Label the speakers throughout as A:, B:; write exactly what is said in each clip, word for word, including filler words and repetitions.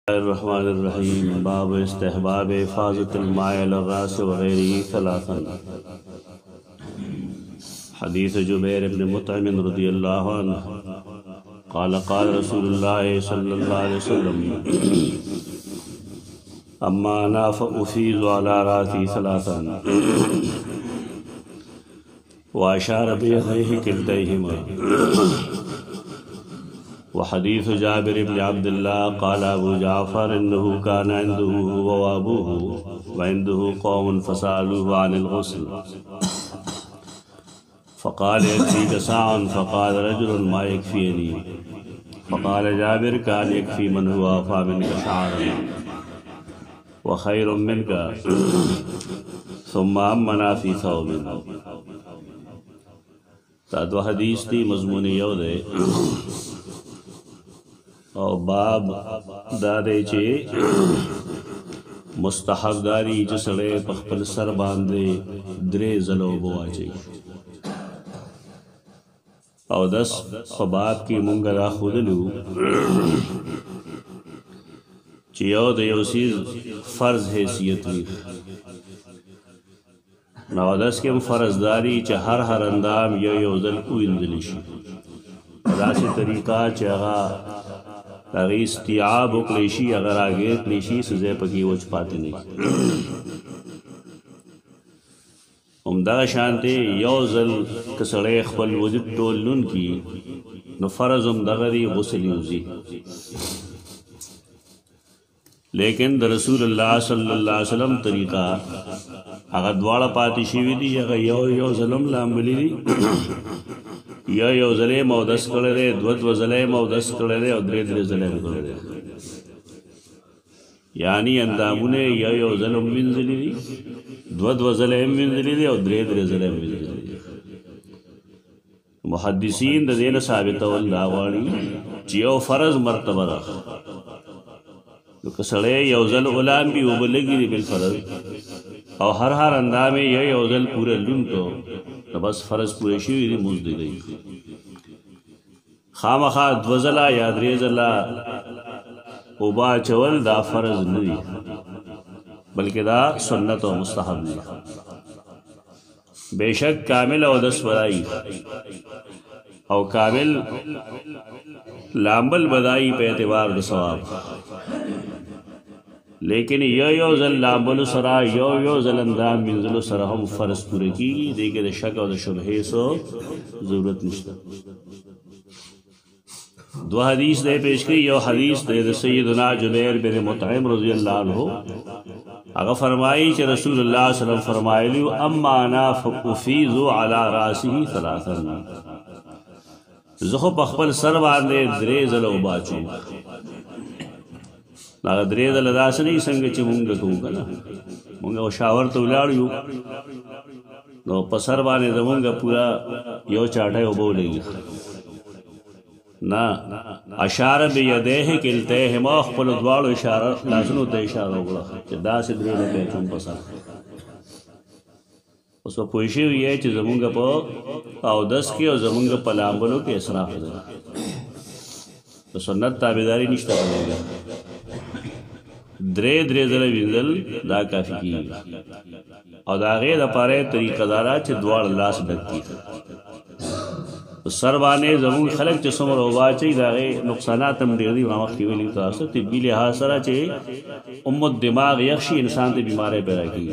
A: बिस्मिल्लाहिर्रहमानिर्रहीम। बाब इस्तिहबाब हिफाज़तिल माए अला रास व गैरिही सलासन। हदीस जुबैर इब्न मुतइम रज़ियल्लाहु अन्हु क़ाल क़ाल रसूलुल्लाह सल्लल्लाहु अलैहि वसल्लम अम्मा अना फ़उफ़ीज़ु अला रासी सलासन व अशार बियदैहि किल्तैहिमा। व हदीस जाबिर इब्न अब्दुल्लाह क़ाल अबू जाफ़र इन्नहु काना इंदहु व अबूहु व इंदहु क़ौमुन फ़सअलूहु अनिल ग़ुस्ल फ़क़ाल यक्फ़ीका साअन फ़क़ाल रजुलुन मा यक्फ़ीनी फ़क़ाल जाबिर कान यक्फ़ी मन हुवा अफ़ा मिनका शअरन व ख़ैरुम मिनका सुम्मा अम्मना फ़ी थौबिन। तादो हदीस थी मज़मून यौदे और बाब दादे चे मुस्तहब दारी जसड़े पखपल सर बांधे द्रे जलो बोआचे और दस खबाब की मुंगरा खुदलू चियो दयोसी फर्ज हैसियत ली नवादस के फर्जदारी च हर हर अंदाम यो योजल को इंजलिशी राशि तरीका चगा अगर इस्तियाब क्लेशी अगर आगे क्लेशी सज़े पकी वो छपाते नहीं उम्दा शांति योजल कसड़े खपल वजud टोलन की न फर्ज उम्दगरी गुस्ल यूजी लेकिन द रसूलुल्लाह सल्लल्लाहु अलैहि वसल्लम तरीका अगर द्वाड़ा पाती शीवी दी अगर यो यो जलम लामली दी यो यो जले मौदस करे रे द्वद वजले मौदस करे रे और द्रे द्रे जले करे रे यानी अंदामुने यो यो जलम मिंजली दी द्वद वजले मिंजली दी और द्रे द्रे जले मिंजली दी। मुहद्दिसीन द देन साबित वल्लाह वाली जियो फर्ज मर्तबा रख तो कसड़े योजल गुलाम भी उबलगी दी बिल फर्ज और हर हर अंदा में ये योजल पूरे लुन को तो बस फर्ज पूरे शी मुझ दी गई खाम खा ध्वजला या द्रेजला उबा चवल दा फर्ज नहीं बल्कि दा सुन्नत और मुस्तहब नहीं। बेशक कामिल और दस बदाई और कामिल लाम्बल बदाई पे एतबार द सवाब लेकिन यो यो जल लाबल सरा यो यो जलंदाम मिंजलो सरा हम फर्ज पूरे की देखे दे शक और शुबहे सो जरूरत निश्ता। दो हदीस दे पेश की यो हदीस दे सैयदना जुबैर बिन मुतइम रज़ियल्लाहु अन्हु अगर फरमाई कि रसूलुल्लाह सल्लल्लाहु अलैहि वसल्लम फरमाइलु अम्मा अना फउफ़ीज़ु अला रासिही सलासन ज़ुख़ पखपल सर बांधे द्रे जलो बाचू ना द्रे दल दास नहीं संग ची मुंग कहूँगा ना मुंग वो शावर तो उलाड़ू नो पसर बाने दमुंगा पूरा यो चाटा वो बोलेगी ना अशार बियदेह किलते है मौख पल द्वाड़ो इशारा लासनो ते इशारा होगा कि दास द्रे लगे चुम पसर उसको पोशी हुई है कि जमुंगा पो आओ दस की और जमुंगा पलांबलों के इसराफ दे तो सुन्नत ताबेदारी निश्ता बनेगा द्रे द्रे जले विंजल दा काफी की और दागे दा पारे तरीका दारा चे द्वार लास डकती तो सरबाने जमून खलक चे समर होगा चे दागे नुकसानात हम डेरी वहाँ खीवेली तो आसर तिब्बी लिहाज सरा चे उम्मत दिमाग यक्षी इंसान ते बीमारे पैदा की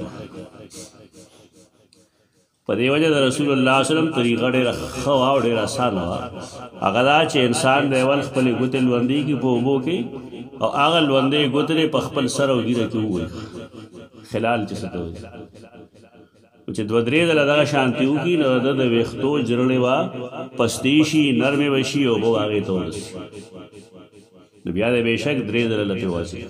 A: पदे वजह दा रसूलुल्लाह सल्लल्लाहु अलैहि वसल्लम तरीका डेरा खवा और डेरा आसान हुआ अगदा चे इंसान देवल खपले गुतिल वंदी की पोबो के और आगल वंदे गुतरे पखपल सर और गिरे क्यों हुए खिलाल जिसते हुए कुछ द्वद्रे दलदा शांति होगी न दद वेख्तो जरने वा पस्तीशी नरमे वशी हो वो आगे तो नबियादे बेशक द्रे दलते वासी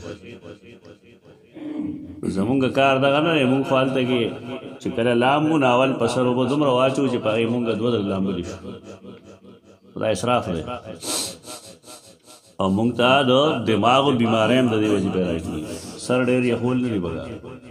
A: जमुंग कार दगा ना मुंग फालते के चिकरे लामु नावल पसर वो तुम रवाचू चिपाई मुंग द्वदल लाम बलिश खुदा इसराफ है और मुंगता दो दिमाग बीमारें हम दे वजी पैदा की सर डेर ये होल नहीं बगा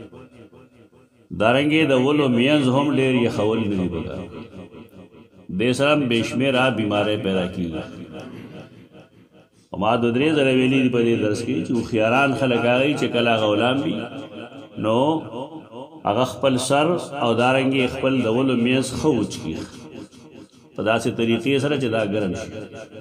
A: दारंगे दवलो मियां हम डेर ये खवल नहीं बगा देसरम बेशमेरा बीमारें पैदा की ما دو درې ځله ویلي دي په دې درس کې چې هوښیاران خلک هغه چې کله هغه غلام وي نو هغه خپل سر او دارنګې خپل د ولو میز ښه وچکي په داسې طریقې سره چې دا ګرم شي.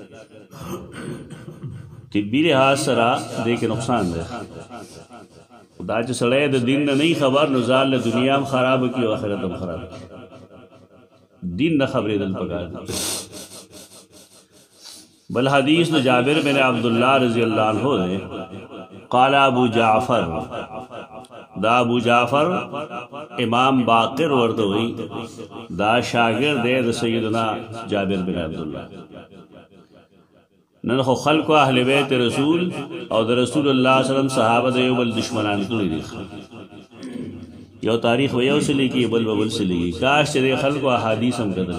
A: طبي لحاظ سره دې کې نقصان دی. دا چې سړی د دین نه نه خبر نو ځان له دنیا هم خراب کړي او آخرت هم خراب کړي. دین نه خبرېدل پکار دي. بل حدیث د جابر بن عبداللہ رضی اللہ عنہ دے قال ابو جعفر دا ابو جعفر امام باقر ورته وی دا شاگرد دے د سیدنا جابر بن عبداللہ. نن خو خلق اهل بیت رسول او د رسول الله صلی الله علیه وسلم صحابه د یو بل دشمنان کړي دي. یو تاریخ و یو سلی کی بل بل سلی کی کاش چې خلق احادیث هم کړل.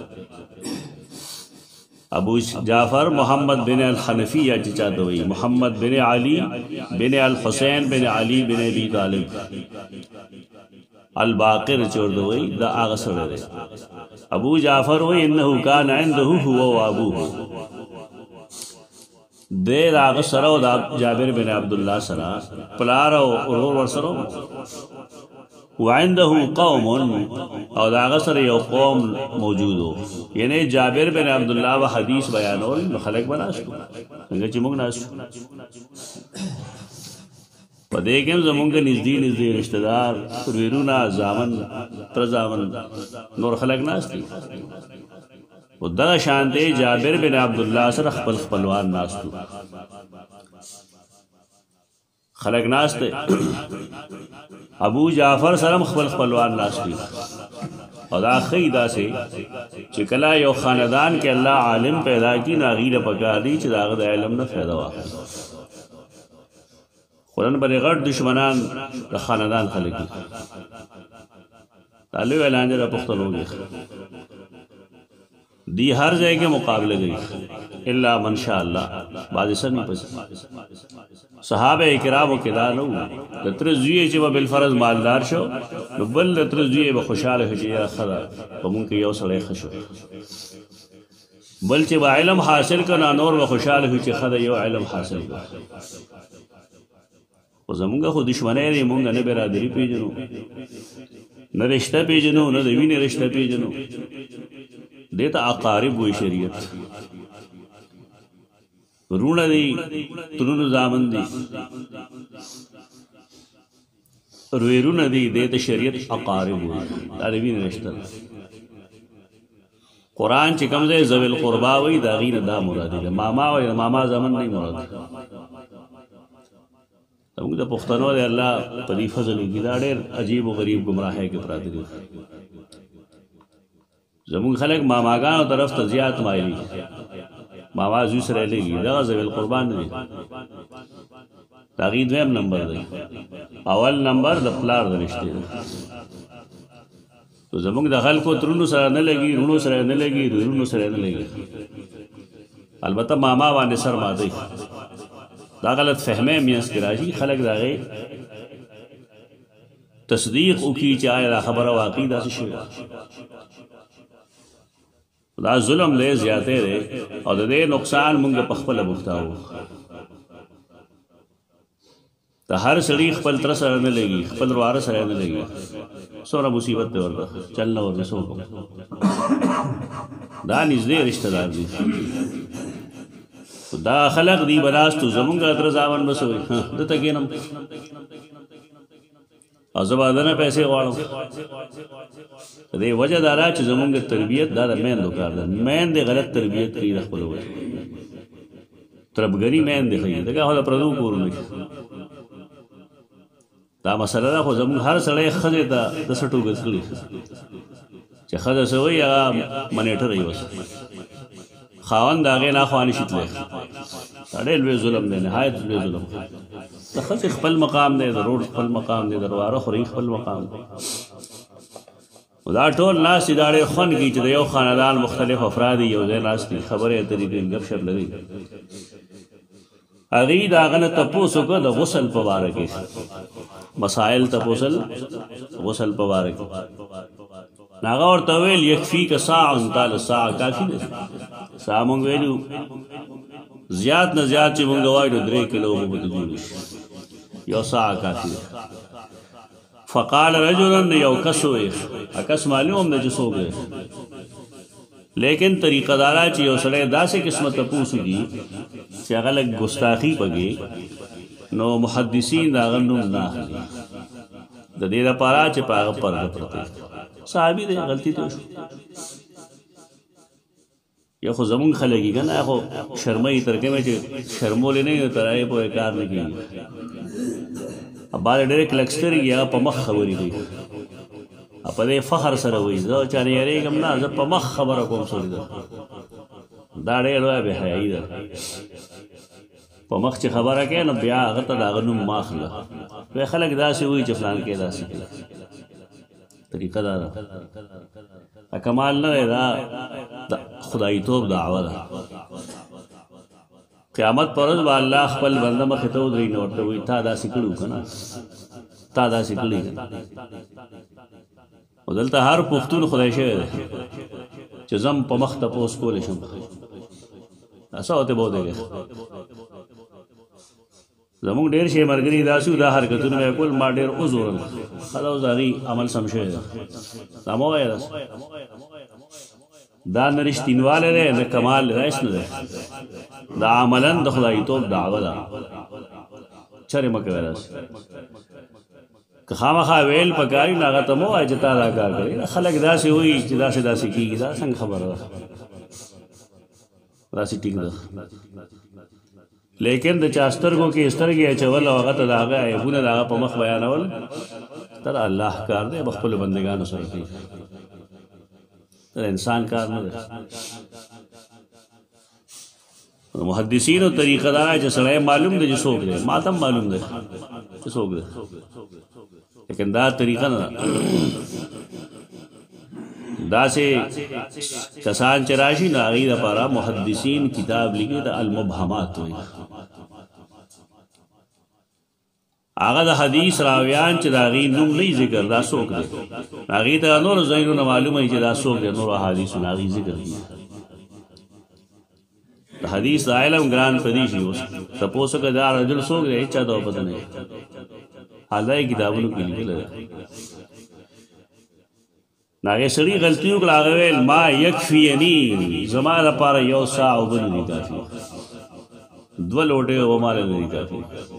A: ابو جعفر محمد بن الحنفیہ چاہتے ہوئی محمد بن علی بن الحسین بن علی بن ابی طالب الباقر چورد ہوئی دا آغا سڑے رہے. ابو جعفر ہوئی انہو کان عندہو ہوا و ابوہ دیر آغا سرو دا جابر بن عبداللہ سرا پلارو ارور ورسرو وعنده قوم او دا غسر یو قوم موجود ہو. یعنی جابر بن عبداللہ و حدیث بیانول خلق بناستو سنگا چی مونگ ناستو و دیکھیں زمونگا نزدی نزدی رشتدار ویرونا زامن پرزامن نور خلق ناستی و دا شانتے جابر بن عبداللہ سر خپل خپلوان ناستو خلق ناستے. ابو جعفر سرم خپل خپلوان ناستی او دا خیدہ سے چکلا یو خاندان کے اللہ عالم پیدا کی ناغیر پکا دی چی داغد علم نہ فیدا ہوا. قرآن بر غٹ دشمنان دا خاندان خلقی تعلیم اعلان جا پختلو گی دی ہر جائے کے مقابلے گئی اللہ منشاءاللہ بعض سر نہیں پسی. صحابہ اکرام و کدانو لطرزویے چی با بالفرض مالدار شو بل لطرزویے با خوشحال حجیہ خدا با منکہ یو سڑے خشو بل چی با علم حاصل کرنا نور با خوشحال حجیہ خدا یو علم حاصل کر. و زمونگا خود دشمنے دی مونگا نہ برادری پی جنو نہ رشتہ پی جنو نہ دوین رشتہ پی جنو دیتا اقارب ہوئی شریعت رونا دی تنون زامن دی روی رونا دی دیتا شریعت اقارب ہوئی تعریبین رشتہ. قرآن چکم سے زوی القربا ہوئی داغین دا مرادی دا ماما ہوئی ماما زامن نہیں مرادی. تمہیں دا پختنو دے اللہ پدی فضل کی دا دیر عجیب و غریب گمراہے کے پراتی دی. زمون خلق ماماگانو طرف تزیات مائلی ماما زوی سر لے گی دا زوی القربان دی تاغید ویم نمبر دی اول نمبر دا پلار دا رشتے دی. تو زمون دا خلقو ترونو سر نلگی رونو سر نلگی رونو سر نلگی البتہ ماما وانے سر مادی دا غلط فہمے میاس کراشی خلق دا غی تصدیق اکی چاہے دا خبر واقعی دا سے شوئے دا ظلم لے زیادے دے اور دے نقصان منگ پخپل مختاو. دا ہر سڑی خپل ترس رہنے لگی خپل روارس رہنے لگی سورا مصیبت دے وردا چلنا وردا سو کو دا نزدے رشتہ دار دی. دا خلق دی بناس تو زمونگا اترزاون بسوئی دتا گینم ازبادنا پیسے غواړم دې وجہ دارا چې زمونږ تربیت دا د مین دوکار ده مین دې غلط تربیت کوي د خپل وجه تربګری مین دې کوي دغه هله پردو کور نه دا مسله ده خو زمونږ هر سړی خځه ته د سټو ګسکړي چې خځه سوی هغه منیټر ای وس خاوند هغه نه خواني شتله اړې لوی ظلم دی نهایت لوی ظلم د خځې خپل مقام دی د روډ خپل مقام دی د رواره خوري خپل مقام دی. دا ټول ناس چې داړې خون کی چې د یو خاندان مختلف افراد یو ځای ناست دي خبرې اترې کوي ګپ شپ لګي هغې د هغه نه تپوس وکړه د غسل په باره کې مسائل تپوسل غسل په باره کې هغه ورته ویل یکفیک ساع تعالی ساع کافي دی ساع مونږ ویلو زیات نه زیات چې مونږ وایو درې کیلو اوبه به جوړ شي یو ساعه کافي ده. فقال رجلا یو کس وی کس معلوم نه چې څوک دی لیکن طریقه دارا چې یو سړی داسې قسمت تپوس دي چې هغه لږ ګستاخي پکې نو محدثین دا هغه نوم نه اخلي د دې لپاره چې په هغه پرده پرته صحابي دی غلطي ته شو یا خو زمون خلګي کنه خو شرمای ترکه مې چې شرمول نه ترای په کار نه کیږي ابا ډېر کلکستر یا په مخ خبرې کوي په دې فخر سره وایي زه چا نه یریږم نه زه په مخ خبره کوم سړي ده دا ډېر لوی بې حیایي ده په مخ چې خبره کوي نو بیا هغه ته د هغه نوم مه اخله وایي خلک داسې وایي چې فلان کې داسې کوي طریقه دا ده کمال نه دی دا خدایتوب دعوه ده قیامت پر ورځ به الله خپل بنده مخې ته ودرېږي نو ورته وایي تا داسې کړي که نه تا داسې کړي که نه او دلته هر پښتون خدای شوی دی چې زم په مخ تپوس کولی شم څه ورته به ودرېږي زمونږ ډېر شی ملګري داسې وو دا حرکتونه به یې کول ما ډېر وزورل ښه دا اوس د هغې عمل سم شوی دی دا مه وایه داسې دا نه رښتینوالی دی نه کمال دی دا هېڅ نه دی دا عملا د خدایتوب دعوه ده چرې مه کوئ داسې که خامخا ویل پکاري نو هغه ته مه وایه چې تا دا کار کړی خلک داسې وایي چې داسې داسې کېږي دا څنګه خبره ده داسې ټیک ده لیکن د چا سترګو کې سترګې اچول او هغه ته د هغه عیبونه د هغه په مخ بیانول دا د الله کار دی به خپلو بندګانو سره کوي دا انسان کار نه دی محدثینو طریقه دا چې سړی معلوم دی چې څوک دی ما ته هم معلوم دی چې څوک دی لیکن دا طریقه نه ده داسې کسان چې راشي نو هغې دپاره محدثین کتاب لیکي د المبهمات وایي هغه د حدیث راویان چې د هغې نوم نه ذکر دا څوک دی هغې ته نورو ځایونو معلومه وي چې دا څوک دی نورو احادیثونه هغې ذکر دي د حدیث د علم ګران پدې شي اوس تپوس که دا رجل څوک دی هېچا ته پته نه وي حال دا یې کتابونو کې لیکلی دی ناغه سړي غلطي وکړه هغه ویل ما یکفیني زما لپاره یو ساعت اوبه نه دي کافي دوه لوټې اوبه ماله نه دي کافي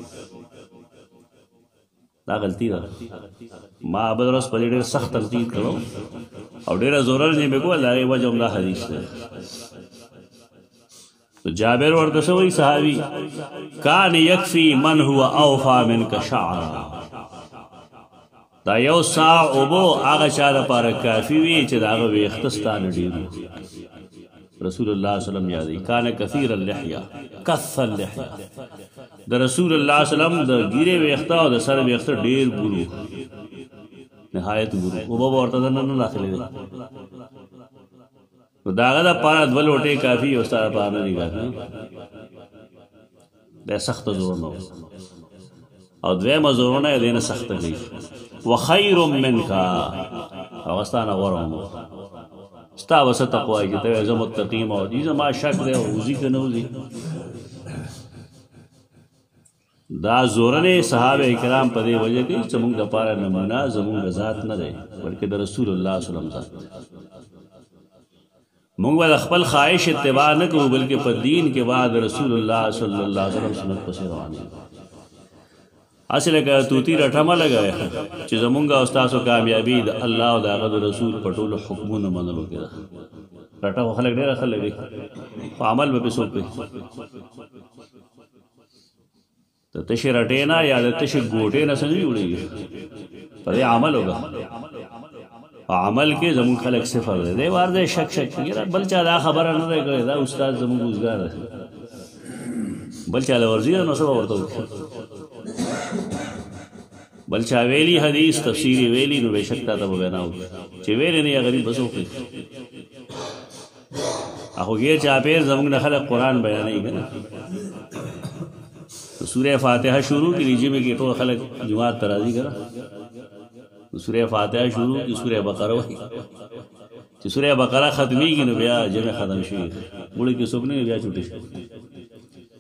A: دا غلطي ده ما بل ورځ په ډېر سخت تنقید کړو او ډېره زورل نه مې کول د هغې وجه همدا حدیث دی جابر ورته څه وایي صحابي کان یکفي من هو اوفا منک شعرا دا یو ساع اوبو هغه چا دپاره کافي وي چې د هغه ویښته ستا نه ډېر رسول الله وسلم یادوي کان کثیر اللحیه کث اللحیه د رسول الله وسلم د ګیرې ویښته او د سر ویښته ډېر ګورو نهایت ګورو اوبه به ورته دننه نه داخلې دی نو د هغه دپاره دوه لوټې کافي او ستا دپاره نه دي کافي دا سخته زور نه او دویمه زورونه یې دې نه سخته کوي وخیر منک هغه ستا نه غوره هم ستا به څه تقوا یې چې ته وایې زه متقي یم او دي زما شک دی او وځي که نه وځي دا زورنې صحابه کرام په دې وجه کوي چې زموږ دپاره نمونه زموږ ذات نه دی بلکې د رسول الله وسلم ذات مونږ به د خپل خواهش اتباع نه کوو بلکې په دین کې به د رسول الله صلی الله علیه وسلم سنت پسې روان یو هسې لکه توتي رټه مه لګوئ چې زمونږ او ستاسو کامیابي د الله او د هغه د رسول په ټولو حکمونو منلو کې ده رټه خو خلک ډېره ښه لګوي خو عمل به پې څوک کوي د تشې رټې نه یا د تشې ګوټې نه څه نه جوړېږي په دې عمل وکړه عمل کې زمونږ خلک صفر دی دی وار دی شک شک کېږي بل چا دا خبره نه دی کړې دا استاد زمونږ روزګار دی بل چا له ورځي نو څه به ورته وکړي بل چا ویلي حدیث تفسیري ویلي نو بېشک تا ته به وینا وکړي چې ویلې نه یې غریب بس وکړي خو ګیر چاپېر زمونږ نه خلک قرآن بیانوي که نه سورہ فاتحه شروع کی لیجیے میں کہ ټول خلک جماعت ته راځي که نه سورہ فاتحه شروع کی سورہ بقره وایي چې سورہ بقره ختمېږي نو بیا جمع ختم شي وړي کې څوک نه بیا چوټي شي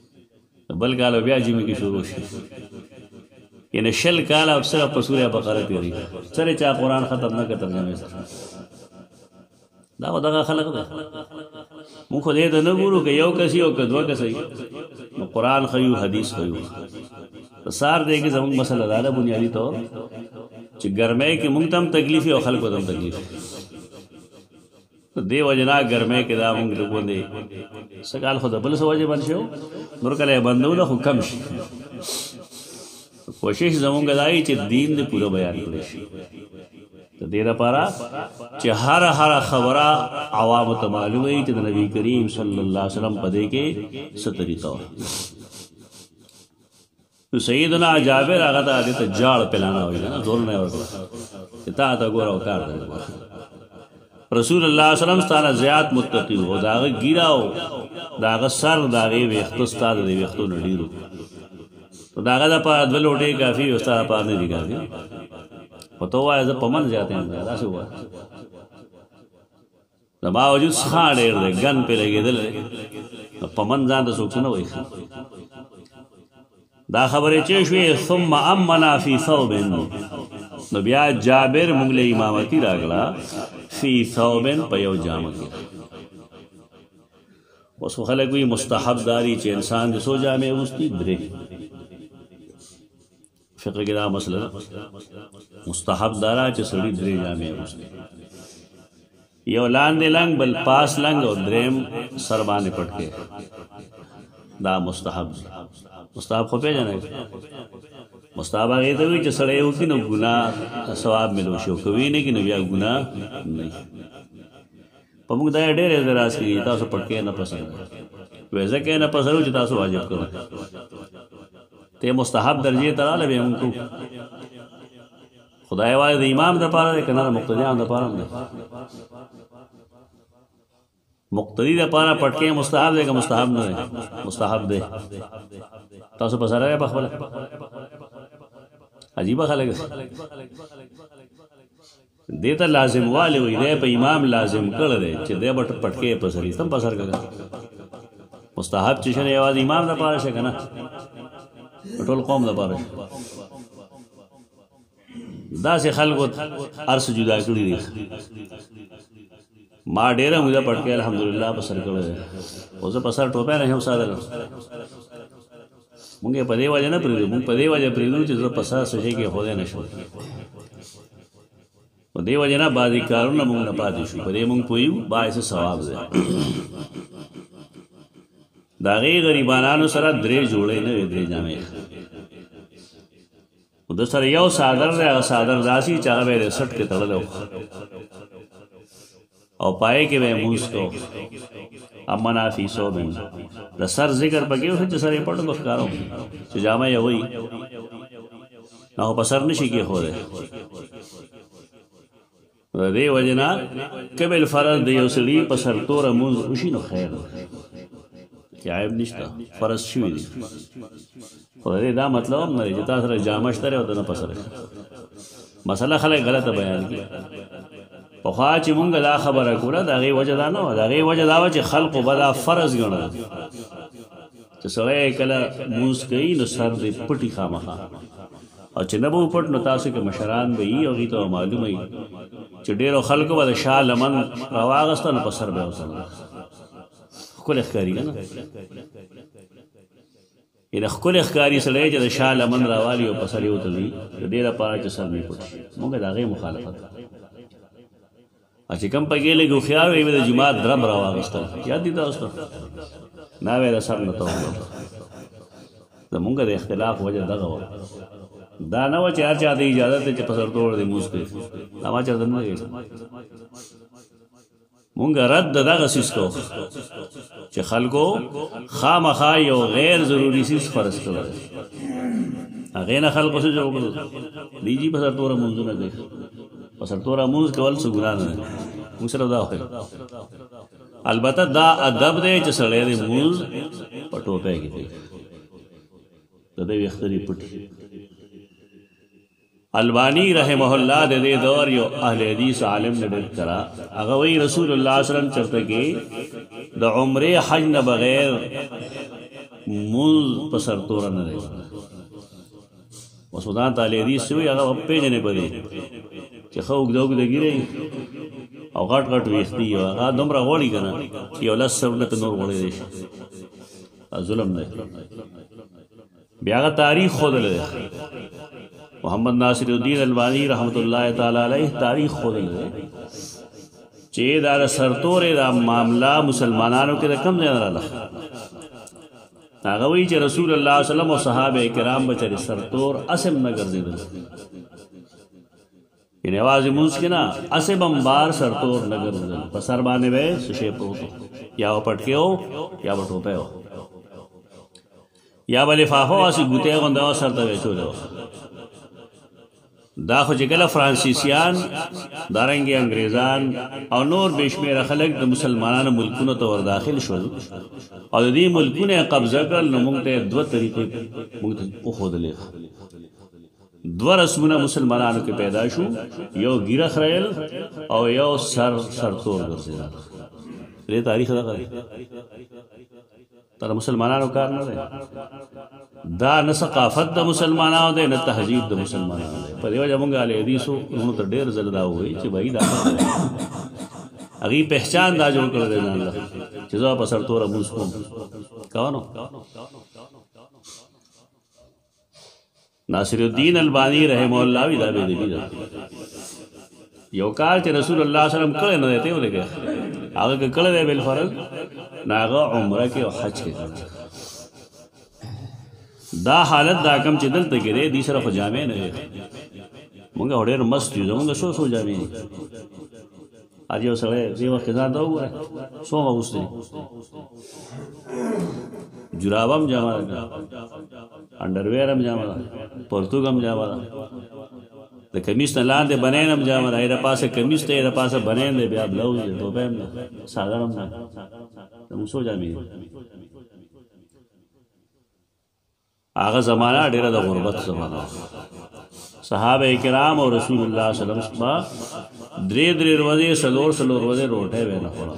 A: بل کال بیا جمی کې شروع شي یعنی شل کال او صرف په سوره بقره تیری سره چا قرآن ختم نه کړ ترجمه سره دا ودغه خلق ده مونږ خو دې نه ګورو که یو کس یو که دوه کس نو قرآن خیو حدیث خیو سار دې کې زموږ مسله دا ده بنیادي طور چې ګرمۍ کې مونږ ته هم تکلیف او خلکو ته هم تکلیف دې وجنا ګرمۍ کې دا مونږ ته باندې سکال خو د بل څه وجه باندې شو نور کله بندونه خو کم شي کوشش زمونږ دای چې دین دې پوره بیان کړی شي ته دې لپاره چې هر هر خبره عوام ته معلومه وي چې د نبی کریم صلی الله علیه وسلم په دې کې څه طریقه و سیدنا جابر هغه ته دې جاړ پلانا وي نه زور نه ورکړه چې تا ته ګورو کار دی رسول الله صلی الله علیه وسلم ستاره زیات متقی و داغه ګیراو داغه سر داغه وخت استاد دی وختو نډیرو تو داغه د په دول وټه کافی استاد په نه دی کافی پتو وای ز پمن جاتے ہیں دا څه وای د ما وجود ښه ډېر دی ګن په لګیدل پمن ځان د څوک نه وای دا خبره چې شوې ثم امنا فی ثوب نو بیا جابر مونږ له امامتی راغلا فی ثوب په یو جامه کې اوس خلک وی مستحب داری چې انسان د سو جامه اوستی درې فقہ کې دا مسله مستحب دارا چې سړی درې جامې اوستی یو لاندې لنګ بل پاس لنګ او دریم سر باندې پټ کې دا مستحب مستحب خو پیژنئ مستحب هغه ته وي چې سړی وکړي نو ګناه ثواب ملو شي کوي نه کې نو بیا ګناه نه په موږ دا ډېر اعتراض کوي تاسو پټ کې نه پسند وې ځکه نه پسند چې تاسو واجب کړو ته مستحب درجه تراله به موږ خدای وای د امام د پاره کنه مقتدیان د پاره نه مقتدی د پاره پټکې مستحب دی که مستحب نه دی مستحب دی تاسو په سره په خپل عجیب خلک دې ته لازم والي وي دی په امام لازم کړی دی چې دی بټ پټکې په سری تم په سر کړه مستحب چې شنه یوازې امام د پاره شه کنه ټول قوم د پاره دا سه خلکو ارس جدا کړی دي ما ډیره موږ پټ کې الحمدلله په سر کړو اوسه په سر ټوپه نه هم ساده موږ په دې وجه نه پریږدو موږ په دې وجه پریږدو چې زه په سر سشي کې خوده نشو په دې وجه نه بعضی کارونه موږ نه پاتې شو په دې موږ پویو باعث ثواب ده دا غي غریبانو سره درې جوړې نه درې جامې د سره یو صادر راغ صادر راسي چې هغه به سټ کې تړلو او پای کې به موس کو امنا فی صوبن د سر ذکر پکې او چې سره پټ کو ښکارو چې جامه یې وای نو په سر نشي کې خو ده دې وجنا کبل فرض دی یو سړي په سر تور موز وشي نو خیر کې عیب نشته فرض شوی دی خو دا مطلب نه چې تاسو سره جامه شته او نه پسره مسله خلک غلطه بیان کی په خوا چې مونږ دا خبره کوله دا غي وجه دا نه و دا غي وجه دا و چې خلق وبدا فرض ګڼل چې سړی کله موس کوي نو سر دې پټي خامخا او چې نه به پټ نو تاسو کې مشران به وي او غي ته معلومه وي چې ډېرو خلکو به شاه لمن راواغستل په سر به وسل خپل ښکاری نه ان خپل ښکاری سره چې د شاه لمن راوالي او په سر یو تلي ډېر پاره چې سر نه پټ موږ دا غي مخالفت چې کم پکې له خيار وي د جمعه درم راوغستل یاد دي تاسو نه وې سر نه ته زمونږ د اختلاف وجه دغه و دا نه و چې هر چا د اجازه ته چې په سر توړ دی موږ کوي دا ما چا دنه کوي مونږ رد دغه سیستو چې خلکو خامخا یو غیر ضروری سیس فرض کړل هغه نه خلکو څه جوړ دیږي په سر توړ مونږ نه کوي په سر توړ مونږ کول څه ګناه نه موږ سره دا وایي البته دا ادب دی چې سړی دې مونږ پټو پې کې د دې وختري پټي البانی رحمه الله د دې دور یو اهل حدیث عالم نه ډېر کرا هغه وی رسول الله صلی الله علیه وسلم چرته کې د عمره حج نه بغیر موز په سرتوره نه دی وسودان تعالی حدیث شوی هغه پیژنې پدې چې خو اوږده اوږده ګیرې او غټ غټ ویښتې وي هغه دومره غوړي که نه چې یو لس سرونه پې نور غوړېدی شي ظلم دی بیا هغه تاریخ ښودلی دی محمد ناصر الدین البانی رحمت الله تعالی علیه تاریخ ښودلی دی چې دا د سرتورې دا معامله مسلمانانو کې د کم ځای نه راغله هغه وایي چې رسول الله صلی الله علیه وسلم او صحابه کرام به چېرې سرتور اسم نه ګرځېدل یعنې یوازې مونځ کې نه اسې بمبار سرتور نه ګرځېدل په سر باندې به یې څه شی پروت و یا به پټکې و یا به ټوپی و یا به لفافه واسې ګوتې غونده وه سر ته به یې اچولې وه دا خو چې کله فرانسیسیان دارنګې انګریزان او نور بې شمېره خلک د مسلمانانو ملکونو ته ورداخل شول او د دې ملکونه یې قبضه کړل نو موږ ته یې دوه طریقې موږ ته وښودلې دوه رسمونه مسلمانانو کې پیدا شو یو ګیره خریل او یو سر سرتور ګرځېدل دې تاریخ دغه دی تر مسلمانانو کار نه دی دا نه ثقافت د مسلمانانو دی نه تهذیب د مسلمانانو دی په دې وجه موږ اهل حدیثو ورونو ته ډېر ځله دا ووایي چې بھائی دا هغې پہچان دا جوړ کړی دی ځان له چې زه په سرتوره مونځ کوم کوه نو ناصر الدین البانی رحمه الله وی دا بې ادبي ده یو کال چې رسول الله صلی الله علیه وسلم کړی نه دی ته یې ولګې هغه که کړی دی بالفرض نو هغه عمره کې او حج کې دا حالت دا کم چې دلته کې دی دې سره خو جامې نه وي مونږ خو ډېر مست یو زمونږ څو څو جامې دي اج یو سړی دې وخت کې ځان ته وګوره څو اغوستی جراب هم جامه ده انډرویر هم جامه ده پرتوګ هم جامه ده د کمیس نه لاندې بنین هم جامه ده د پاسه کمیس ته د پاسه بنین دی بیا بلاوز دی ټوپی هم ده ساده هم ده زموږ څو جامې دي هغه زمانہ ډېره د غربت زمانہ صحابه کرام او رسول الله صلی الله علیه وسلم درې درې ورځې څلور څلور ورځې روټۍ به نه خوړه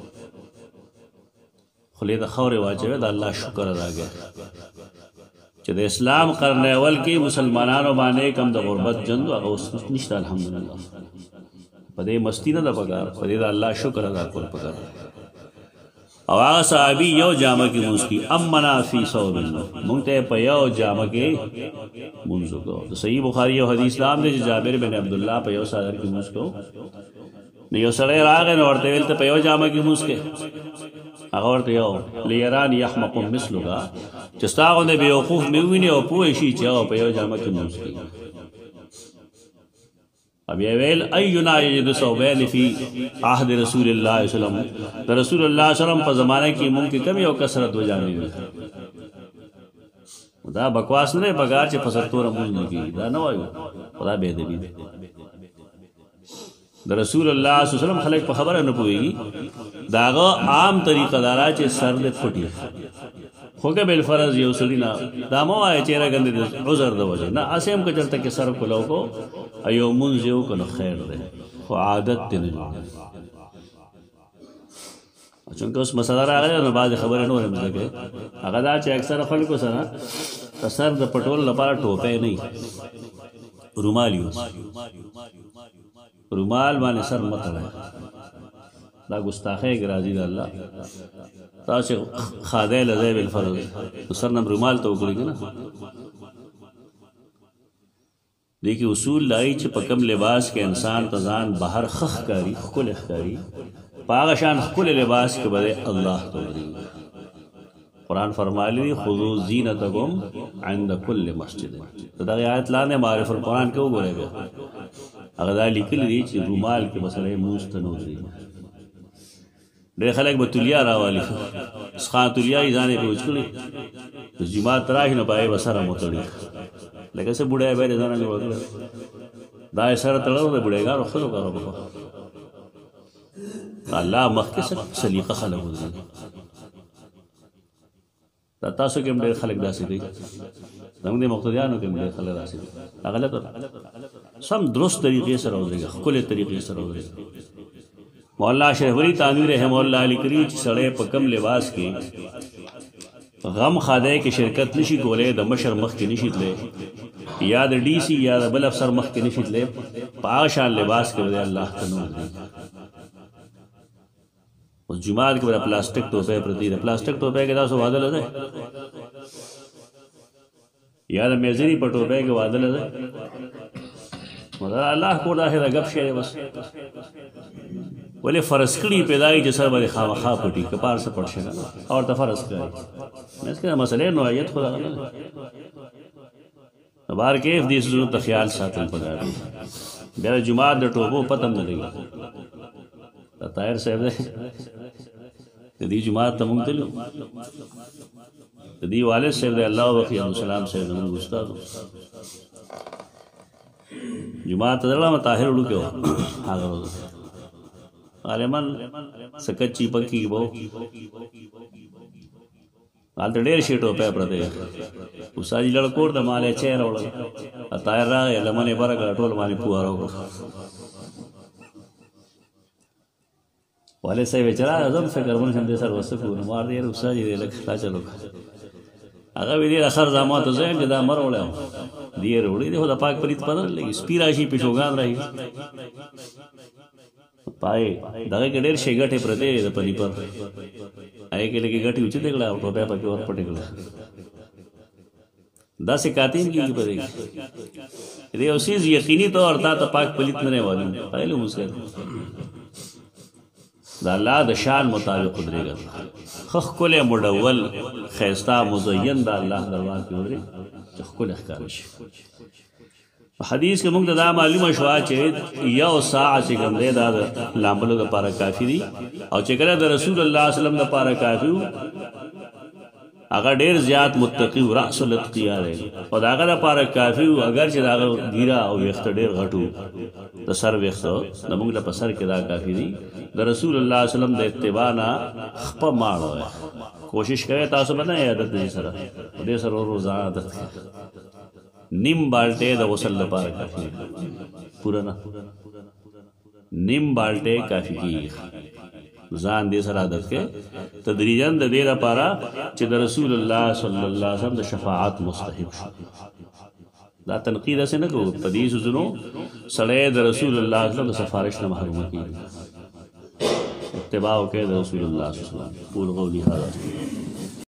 A: خولې ته خاورې واچوې د الله شکر ادا کړه چې د اسلام قرن اول کې مسلمانانو باندې کم د غربت جنګ هغه اوس نشته الحمدلله په دې مستی نه ده پکار په دې د الله شکر ادا کول پکار او هغه صحابي یو جامه کې مونځ کړي امنا فی ثوب مونږ ته په یو جامه کې مونځ وکړو د صحیح بخاري یو حدیث نام دی چې جابر بن عبدالله په یو څادر کې مونځ کړو نو یو سړی راغی نو ورته ویل ته په یو جامه کې مونځ کې هغه ورته یو لیران یحمق مثلک چې ستا غوندې بېوقوف مې وویني او پوه شي چې هغه په یو جامه کې مونځ کوي اب یہ ویل اینا یجد ثوبین فی عہد رسول اللہ صلی اللہ علیہ وسلم دا رسول اللہ صلی اللہ علیہ وسلم پا زمانہ کی ممکن کمی او کسرت و جامعی ہوئی دا بکواس نہیں بگار چے پسرطور امون نکی دا نوائیو خدا بیدبی دا رسول اللہ صلی اللہ علیہ وسلم خلق پا خبر نپوئی گی دا آغا عام طریقہ دارا چے سر دے پھٹی خوکے بالفرض یو سلینا دا مو آئے چیرہ گندے عذر دا وجہ نا اسیم کا چلتا کہ سر کلو کو ایو منزیو کنو خیر دے خو عادت تی نجو چونکہ اس مسئلہ را آگا جانا بعض خبریں نو رمزا کے اگر دا چے اکثر خلقو سنا سر دا پٹول لپارا ٹوپے نہیں رومال یوز رومال بانے سر مطلع ہے دا گستاخے گرازی دا اللہ تا چه خاده لزه بالفرض سر نم رومال تو وکړي کنه دیکي اصول لای چې په کم لباس کې انسان تزان بهر خخ کاری خل اخکاری پاغه شان خل لباس کې بده الله توړي قرآن فرمایلی خذو زینتکم عند کل مسجد دا آیت لاندې معرف القرآن کې وګورئ هغه دا لیکلی دی چې رومال کې مسله مستنوزي ډېر خلک به تولیا راوالي سخا تولیا یې ځانې پې وچکړي د جماعت راشي نو په یې به سره متړي لکه څه بوډۍ به یې ځانه جوړ کړی دا یې سره تړو د بوډېګانو ښځو کارو وکړو الله مخکې سلیقه خلک وځي دا تاسو کې هم ډېر خلک داسې دي زموږ د مقتدیانو کې هم ډېر خلک داسې دي غلط سم درست طریقې سره ودرېږه ښکلې طریقې سره ودرېږه مولانا شریف ولی تانوی رحمہ اللہ علیہ کری چې سړی په کم لباس کې غم خاده کې شرکت نشي کولای د مشر مخ کې نشي تللی یا د ډي سي یا د بل افسر مخ کې نشي تللی په هغه شان لباس کې به الله ته نور دی اوس جماعت کې به پلاستیک ټوپۍ پرتی ده پلاستیک ټوپۍ کې تاسو واده لده یا د میزري په ټوپۍ کې واده لده مگر الله کو داخله غب شي بس ولې فرض کړي پیدای چې سر باندې خامخا پټي کپار سے پړ شي او ته فرض کړي مې څنګه مسئله نوعیت خدا نه بار کې دې ضرورت خیال ساتل پکار بیا جمعه د ټوبو پتم نه لګي طاهر صاحب دې جمعه ته مونږ تلو دې والد صاحب دې الله وکي السلام صاحب نن استاد جمعه ته دلته طاهر وړو کې هغه عالمان سکچی پکی بو آلته ډېر شي ټوپۍ پرته استاد لړکور د مالې چیر وړ طاهر راغی لمنې برګه ټول باندې پواره وکړ والے صاحب چر اعظم فکر مون هم دې سر وسکو نو مار دې استاد دې لکه تا چلو هغه ویلي اخر زمات زه چې دا مر وړم دې وړي دې خدا پاک پریت پدل لګي سپیراشي پښوغان راهي پای دغه کې ډېر شي ګټه پرته د پلی پر آی کې لګي ګټي اوچ دګړه او ټوپه پکې ور پټې کړه دا سه کاتین کې پدې دې اوسې یقیني طور ته پاک پلیت نه معلوم پهلو مسکر دا الله د شان مطابق درېږي خخ کوله مډول خيستا مزین دا الله دربار کې ورې خپل احکام شي حدیث کې موږ دا معلومه شو چې یو ساعت چې ګندې دا لامبلو لپاره کافی دي او چې کله د رسول الله صلی الله علیه وسلم لپاره کافی اگر ډیر زیات متقی راس الاتقیا دی او دا هغه لپاره کافی اگر چې دا ګیرا او وخت ډیر غټو د سر وخت د موږ لپاره سر کې دا کافی دي د رسول الله صلی الله علیه وسلم د اتباع نه خپه ماړو کوشش کوي تاسو باندې عادت دي سره دې سره روزانه عادت نیم بالټه د غسل لپاره کافی پورا نه نیم بالټه کافی کی ځان دې سره عادت کې تدریجاً د دې لپاره چې د رسول الله صلی الله علیه وسلم د شفاعت مستحق شو دا تنقید اسه نه کو پدیس زنو سړی د رسول الله صلی الله علیه وسلم د سفارش نه محروم کیږي اتباع کې د رسول الله صلی الله علیه وسلم قول قولی هذا